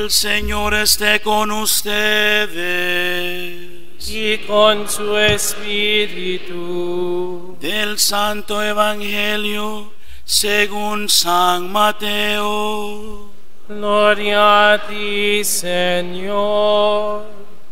El Señor esté con ustedes. Y con su espíritu. Del Santo Evangelio según San Mateo. Gloria a ti, Señor.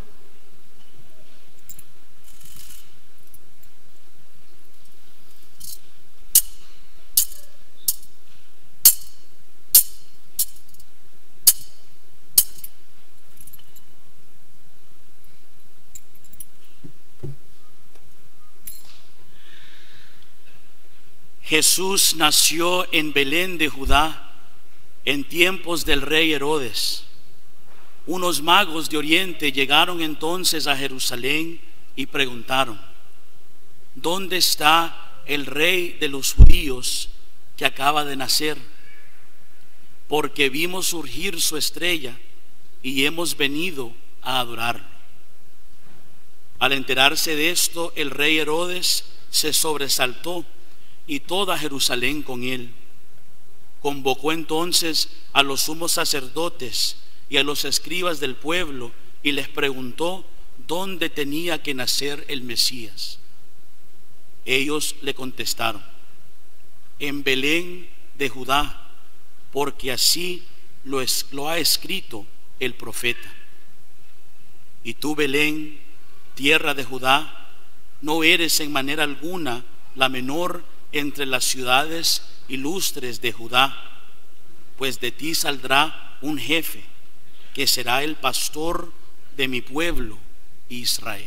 Jesús nació en Belén de Judá en tiempos del rey Herodes. Unos magos de Oriente llegaron entonces a Jerusalén y preguntaron: ¿dónde está el rey de los judíos que acaba de nacer? Porque vimos surgir su estrella y hemos venido a adorarlo. Al enterarse de esto, el rey Herodes se sobresaltó y toda Jerusalén con él. Convocó entonces a los sumos sacerdotes y a los escribas del pueblo y les preguntó dónde tenía que nacer el Mesías. Ellos le contestaron: en Belén de Judá, porque así lo ha escrito el profeta. Y tú, Belén, tierra de Judá, no eres en manera alguna la menor entre las ciudades ilustres de Judá, pues de ti saldrá un jefe que será el pastor de mi pueblo Israel.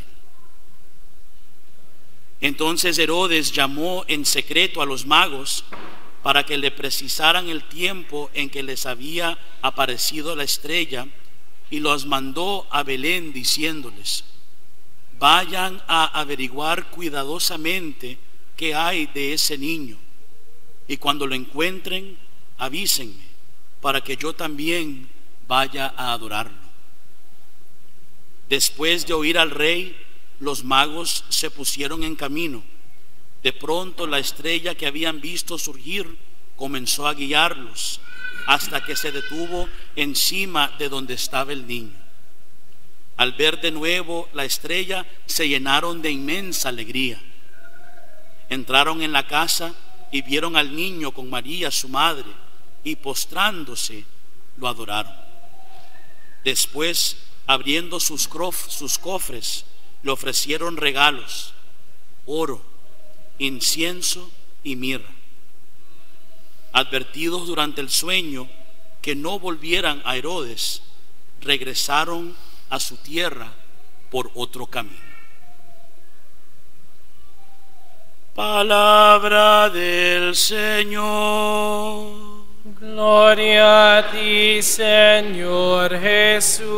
Entonces Herodes llamó en secreto a los magos para que le precisaran el tiempo en que les había aparecido la estrella, y los mandó a Belén diciéndoles: vayan a averiguar cuidadosamente qué hay de ese niño, y cuando lo encuentren, avísenme para que yo también vaya a adorarlo. Después de oír al rey, los magos se pusieron en camino. De pronto la estrella que habían visto surgir comenzó a guiarlos hasta que se detuvo encima de donde estaba el niño. Al ver de nuevo la estrella, se llenaron de inmensa alegría. Entraron en la casa y vieron al niño con María su madre, y postrándose lo adoraron. Después, abriendo sus cofres, le ofrecieron regalos: oro, incienso y mirra. Advertidos durante el sueño que no volvieran a Herodes, regresaron a su tierra por otro camino. Palabra del Señor. Gloria a ti, Señor Jesús.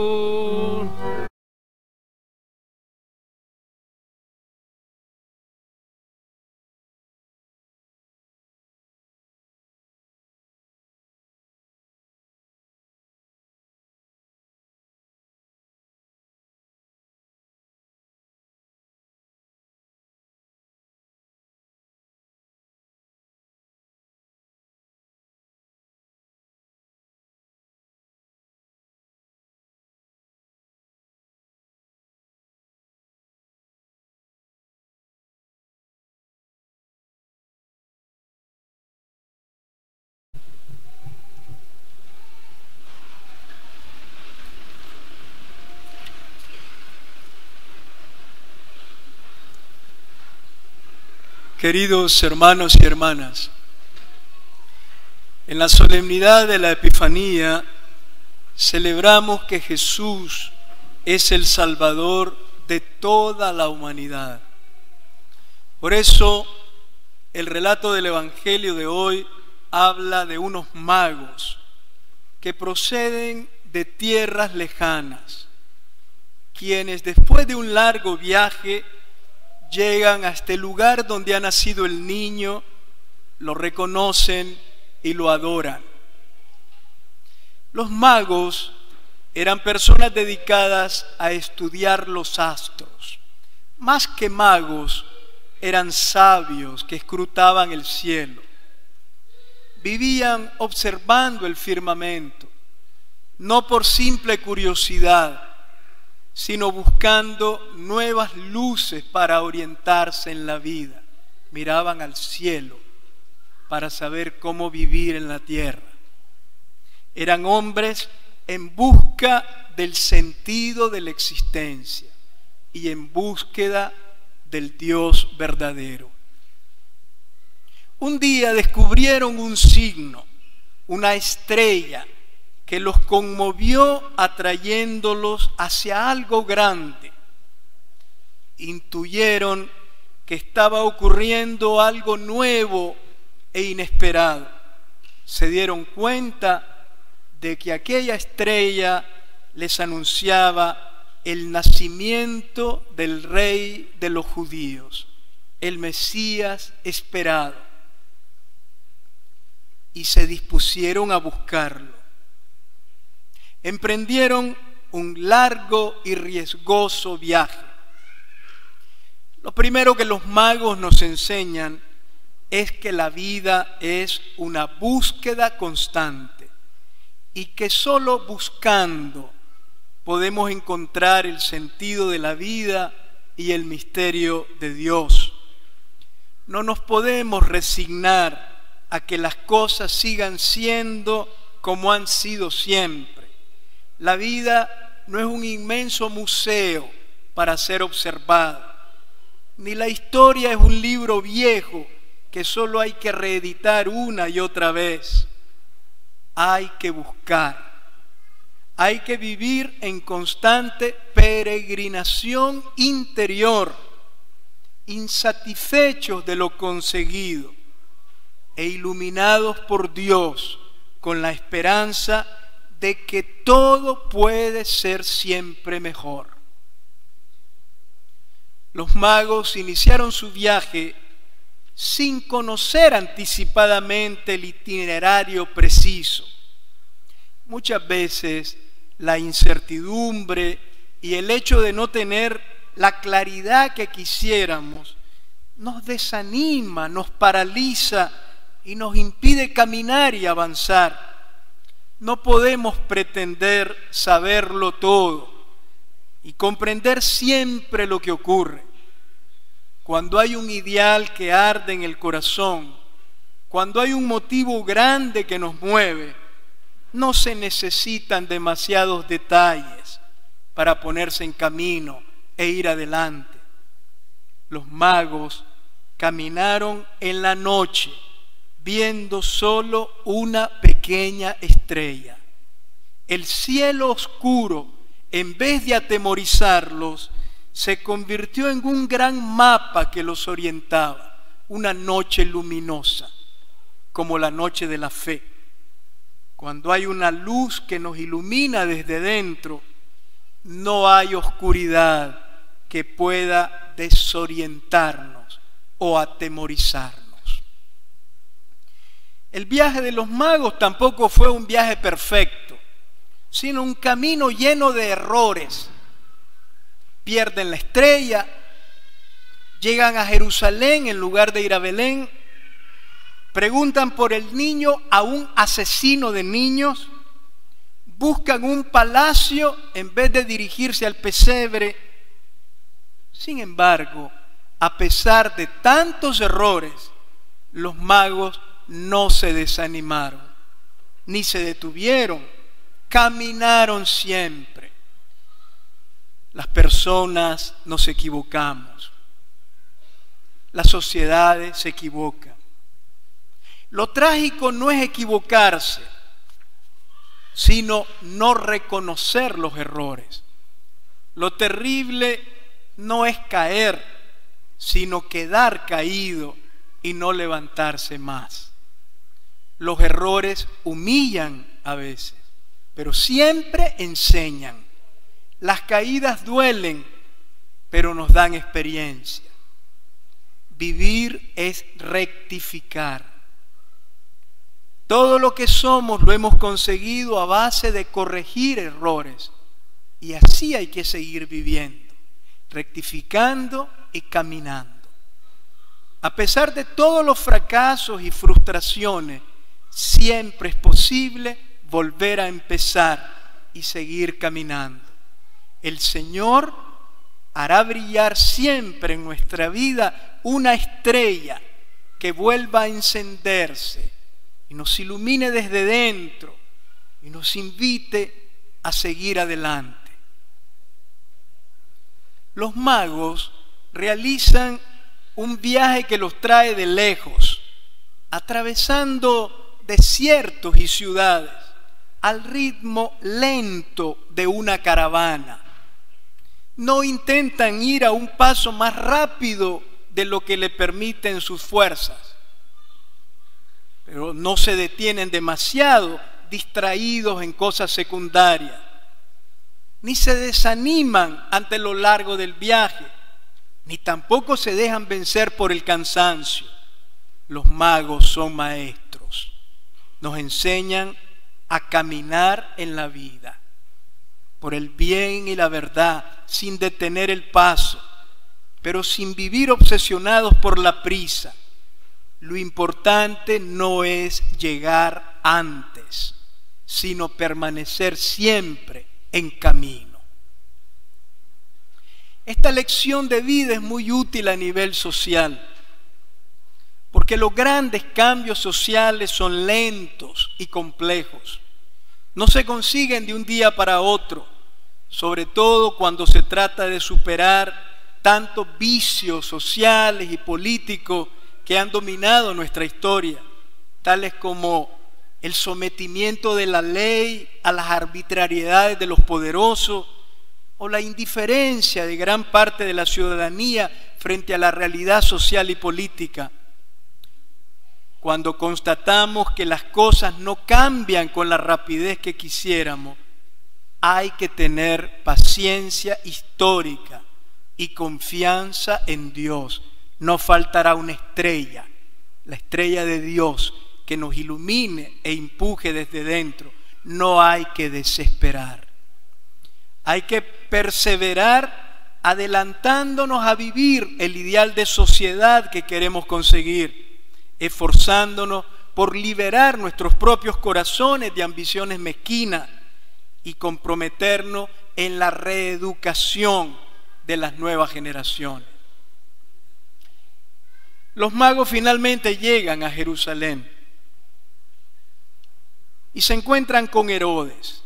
Queridos hermanos y hermanas, en la solemnidad de la Epifanía celebramos que Jesús es el Salvador de toda la humanidad. Por eso el relato del Evangelio de hoy habla de unos magos que proceden de tierras lejanas, quienes después de un largo viaje llegan a este lugar donde ha nacido el niño, lo reconocen y lo adoran. Los magos eran personas dedicadas a estudiar los astros. Más que magos, eran sabios que escrutaban el cielo. Vivían observando el firmamento, no por simple curiosidad, sino buscando nuevas luces para orientarse en la vida. Miraban al cielo para saber cómo vivir en la tierra. Eran hombres en busca del sentido de la existencia y en búsqueda del Dios verdadero. Un día descubrieron un signo, una estrella que los conmovió atrayéndolos hacia algo grande. Intuyeron que estaba ocurriendo algo nuevo e inesperado. Se dieron cuenta de que aquella estrella les anunciaba el nacimiento del rey de los judíos, el Mesías esperado. Y se dispusieron a buscarlo. Emprendieron un largo y riesgoso viaje. Lo primero que los magos nos enseñan es que la vida es una búsqueda constante y que solo buscando podemos encontrar el sentido de la vida y el misterio de Dios. No nos podemos resignar a que las cosas sigan siendo como han sido siempre. La vida no es un inmenso museo para ser observado, ni la historia es un libro viejo que solo hay que reeditar una y otra vez. Hay que buscar, hay que vivir en constante peregrinación interior, insatisfechos de lo conseguido e iluminados por Dios con la esperanza de que todo puede ser siempre mejor. Los magos iniciaron su viaje sin conocer anticipadamente el itinerario preciso. Muchas veces la incertidumbre y el hecho de no tener la claridad que quisiéramos nos desanima, nos paraliza y nos impide caminar y avanzar. No podemos pretender saberlo todo y comprender siempre lo que ocurre. Cuando hay un ideal que arde en el corazón, cuando hay un motivo grande que nos mueve, no se necesitan demasiados detalles para ponerse en camino e ir adelante. Los magos caminaron en la noche, viendo solo una pequeña estrella. El cielo oscuro, en vez de atemorizarlos, se convirtió en un gran mapa que los orientaba, una noche luminosa, como la noche de la fe. Cuando hay una luz que nos ilumina desde dentro, no hay oscuridad que pueda desorientarnos o atemorizarnos. El viaje de los magos tampoco fue un viaje perfecto, sino un camino lleno de errores. Pierden la estrella, llegan a Jerusalén en lugar de ir a Belén, preguntan por el niño a un asesino de niños, buscan un palacio en vez de dirigirse al pesebre. Sin embargo, a pesar de tantos errores, los magos no se desanimaron, ni se detuvieron, caminaron siempre. Las personas nos equivocamos, las sociedades se equivocan. Lo trágico no es equivocarse, sino no reconocer los errores. Lo terrible no es caer, sino quedar caído y no levantarse más. Los errores humillan a veces, pero siempre enseñan. Las caídas duelen, pero nos dan experiencia. Vivir es rectificar. Todo lo que somos lo hemos conseguido a base de corregir errores. Y así hay que seguir viviendo, rectificando y caminando. A pesar de todos los fracasos y frustraciones, siempre es posible volver a empezar y seguir caminando. El Señor hará brillar siempre en nuestra vida una estrella que vuelva a encenderse y nos ilumine desde dentro y nos invite a seguir adelante. Los magos realizan un viaje que los trae de lejos, atravesando desiertos y ciudades, al ritmo lento de una caravana. No intentan ir a un paso más rápido de lo que le permiten sus fuerzas, pero no se detienen demasiado distraídos en cosas secundarias, ni se desaniman ante lo largo del viaje, ni tampoco se dejan vencer por el cansancio. Los magos son maestros, nos enseñan a caminar en la vida, por el bien y la verdad, sin detener el paso, pero sin vivir obsesionados por la prisa. Lo importante no es llegar antes, sino permanecer siempre en camino. Esta lección de vida es muy útil a nivel social, porque los grandes cambios sociales son lentos y complejos. No se consiguen de un día para otro, sobre todo cuando se trata de superar tantos vicios sociales y políticos que han dominado nuestra historia, tales como el sometimiento de la ley a las arbitrariedades de los poderosos o la indiferencia de gran parte de la ciudadanía frente a la realidad social y política. Cuando constatamos que las cosas no cambian con la rapidez que quisiéramos, hay que tener paciencia histórica y confianza en Dios. No faltará una estrella, la estrella de Dios, que nos ilumine e empuje desde dentro. No hay que desesperar. Hay que perseverar adelantándonos a vivir el ideal de sociedad que queremos conseguir, esforzándonos por liberar nuestros propios corazones de ambiciones mezquinas y comprometernos en la reeducación de las nuevas generaciones. Los magos finalmente llegan a Jerusalén y se encuentran con Herodes.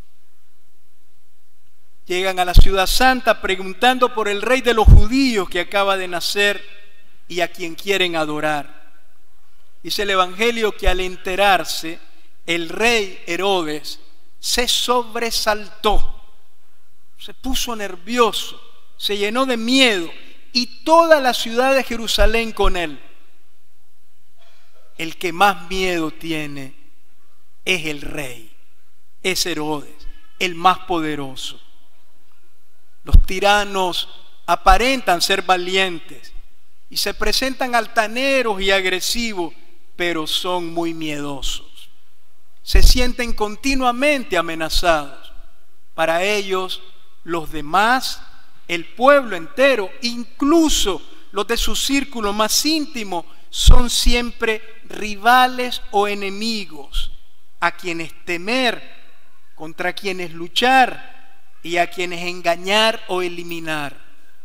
Llegan a la ciudad santa preguntando por el rey de los judíos que acaba de nacer y a quien quieren adorar. Dice el Evangelio que al enterarse, el rey Herodes se sobresaltó, se puso nervioso, se llenó de miedo, y toda la ciudad de Jerusalén con él. El que más miedo tiene es el rey, es Herodes, el más poderoso. Los tiranos aparentan ser valientes y se presentan altaneros y agresivos, pero son muy miedosos. Se sienten continuamente amenazados. Para ellos, los demás, el pueblo entero, incluso los de su círculo más íntimo, son siempre rivales o enemigos a quienes temer, contra quienes luchar y a quienes engañar o eliminar.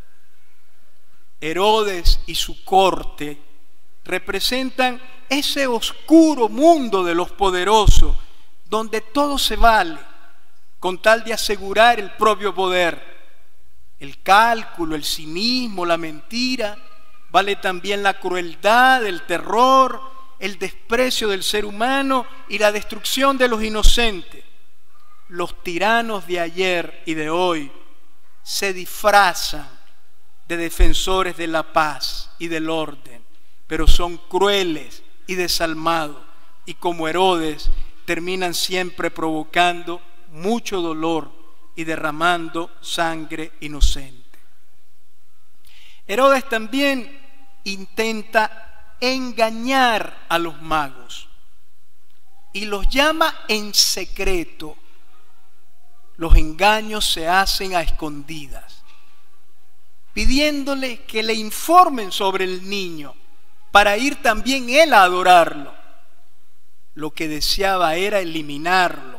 Herodes y su corte representan ese oscuro mundo de los poderosos, donde todo se vale con tal de asegurar el propio poder. El cálculo, el cinismo, la mentira, vale también la crueldad, el terror, el desprecio del ser humano y la destrucción de los inocentes. Los tiranos de ayer y de hoy se disfrazan de defensores de la paz y del orden, pero son crueles y desalmados, y como Herodes terminan siempre provocando mucho dolor y derramando sangre inocente. Herodes también intenta engañar a los magos y los llama en secreto. Los engaños se hacen a escondidas, pidiéndole que le informen sobre el niño para ir también él a adorarlo. Lo que deseaba era eliminarlo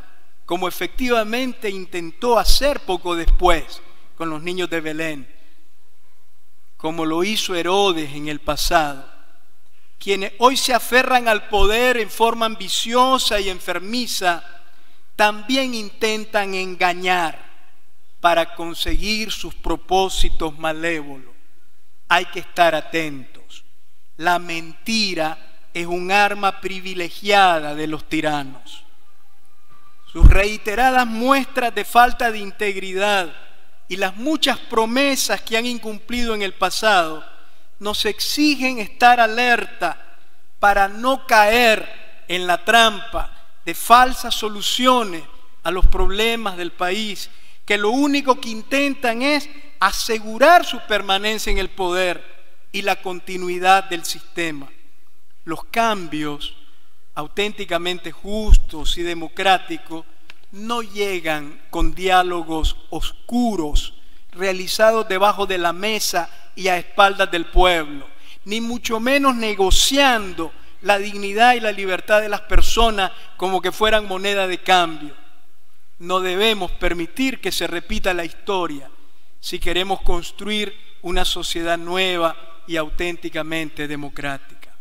como efectivamente intentó hacer poco después con los niños de Belén, como lo hizo Herodes en el pasado. Quienes hoy se aferran al poder en forma ambiciosa y enfermiza, también intentan engañar para conseguir sus propósitos malévolos. Hay que estar atentos. La mentira es un arma privilegiada de los tiranos. Sus reiteradas muestras de falta de integridad y las muchas promesas que han incumplido en el pasado nos exigen estar alerta para no caer en la trampa de falsas soluciones a los problemas del país, que lo único que intentan es asegurar su permanencia en el poder y la continuidad del sistema. Los cambios auténticamente justos y democráticos no llegan con diálogos oscuros realizados debajo de la mesa y a espaldas del pueblo, ni mucho menos negociando la dignidad y la libertad de las personas como que fueran moneda de cambio. No debemos permitir que se repita la historia si queremos construir una sociedad nueva y auténticamente democrática.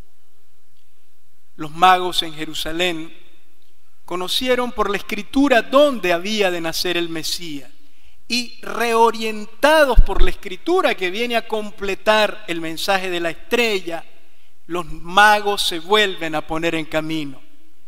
Los magos en Jerusalén conocieron por la Escritura dónde había de nacer el Mesías, y reorientados por la Escritura que viene a completar el mensaje de la estrella, los magos se vuelven a poner en camino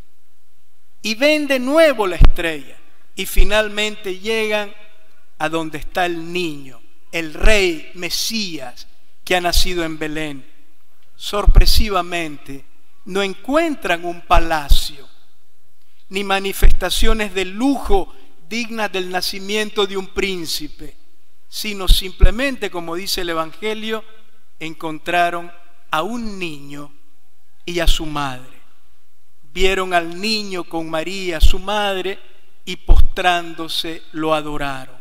y ven de nuevo la estrella y finalmente llegan a donde está el niño, el rey Mesías que ha nacido en Belén. Sorpresivamente no encuentran un palacio ni manifestaciones de lujo dignas del nacimiento de un príncipe, sino simplemente, como dice el Evangelio, encontraron a un niño y a su madre. Vieron al niño con María, su madre, y postrándose lo adoraron.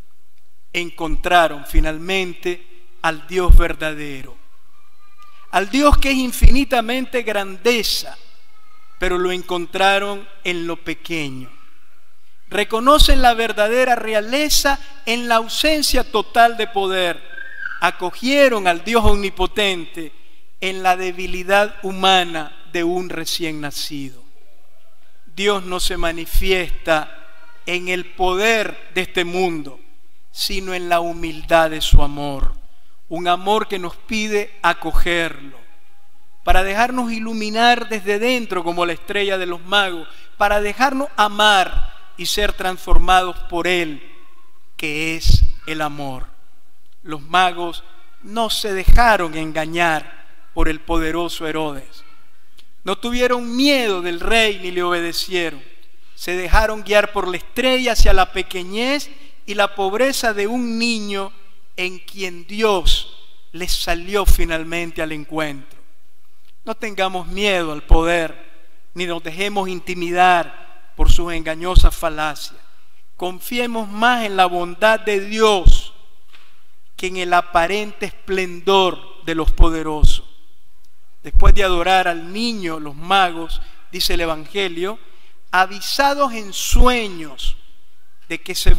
Encontraron finalmente al Dios verdadero, al Dios que es infinitamente grandeza, pero lo encontraron en lo pequeño. Reconocen la verdadera realeza en la ausencia total de poder. Acogieron al Dios omnipotente en la debilidad humana de un recién nacido. Dios no se manifiesta en el poder de este mundo, sino en la humildad de su amor. Un amor que nos pide acogerlo, para dejarnos iluminar desde dentro como la estrella de los magos, para dejarnos amar y ser transformados por Él, que es el amor. Los magos no se dejaron engañar por el poderoso Herodes. No tuvieron miedo del rey ni le obedecieron. Se dejaron guiar por la estrella hacia la pequeñez y la pobreza de un niño en quien Dios les salió finalmente al encuentro. No tengamos miedo al poder, ni nos dejemos intimidar por sus engañosas falacias. Confiemos más en la bondad de Dios que en el aparente esplendor de los poderosos. Después de adorar al niño, los magos, dice el Evangelio, avisados en sueños de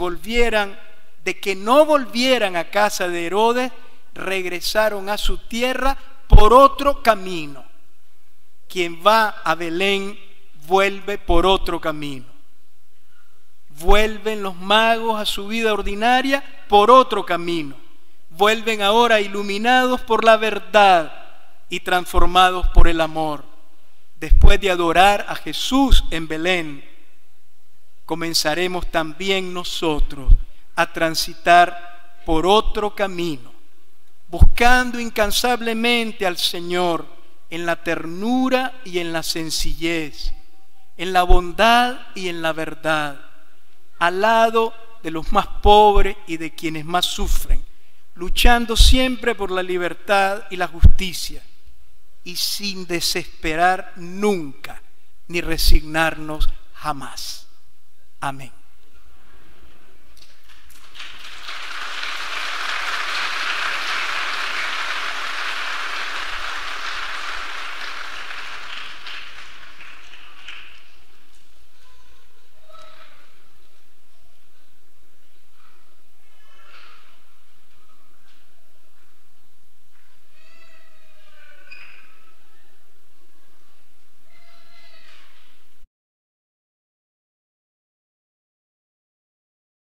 que no volvieran a casa de Herodes, regresaron a su tierra por otro camino. Quien va a Belén vuelve por otro camino. Vuelven los magos a su vida ordinaria por otro camino. Vuelven ahora iluminados por la verdad y transformados por el amor. Después de adorar a Jesús en Belén, comenzaremos también nosotros a transitar por otro camino, buscando incansablemente al Señor en la ternura y en la sencillez, en la bondad y en la verdad, al lado de los más pobres y de quienes más sufren, luchando siempre por la libertad y la justicia, y sin desesperar nunca, ni resignarnos jamás. Amén.